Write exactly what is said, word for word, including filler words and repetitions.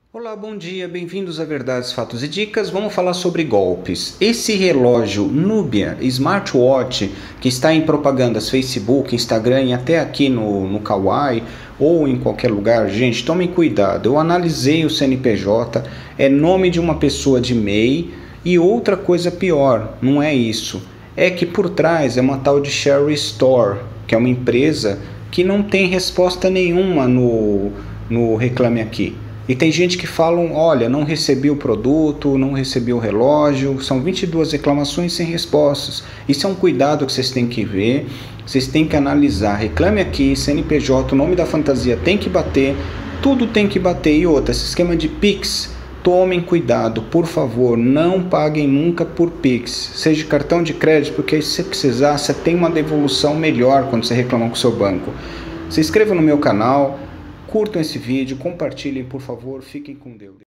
Olá, bom dia, bem-vindos a Verdades, Fatos e Dicas. Vamos falar sobre golpes. Esse relógio Nubia Smartwatch, que está em propagandas Facebook, Instagram e até aqui no, no Kawaii ou em qualquer lugar, gente, tomem cuidado. Eu analisei o C N P J, é nome de uma pessoa de M E I e outra coisa pior, não é isso. É que por trás é uma tal de Sherry Store, que é uma empresa que não tem resposta nenhuma no, no Reclame Aqui. E tem gente que falam, olha, não recebi o produto, não recebi o relógio, são vinte e duas reclamações sem respostas. Isso é um cuidado que vocês têm que ver, vocês têm que analisar. Reclame Aqui, C N P J, o nome da fantasia tem que bater, tudo tem que bater. E outra, esse esquema de Pix, tomem cuidado, por favor, não paguem nunca por Pix, seja cartão de crédito, porque se você precisar, você tem uma devolução melhor quando você reclamar com o seu banco. Se inscreva no meu canal, curtam esse vídeo, compartilhem, por favor, fiquem com Deus.